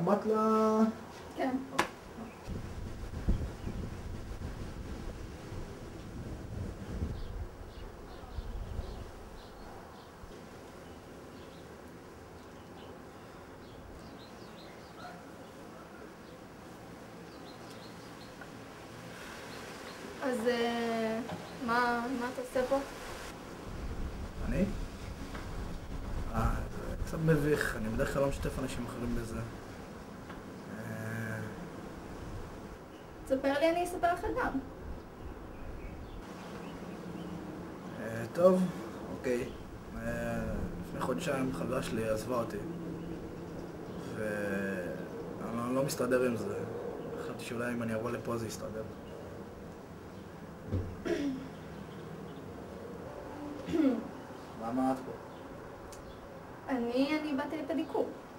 אמרת לה... כן. אז מה אתה עושה פה? אני? זה קצת מביך, אני בדרך כלל לא משתף אנשים אחרים בזה. תספר לי, אני אספר לך גם. טוב, אוקיי. לפני חודשיים חברה שלי עזבה אותי. ואני לא מסתדר עם זה. חשבתי שאולי אם אני אבוא לפה זה יסתדר. למה את פה? אני באתי את הביקור.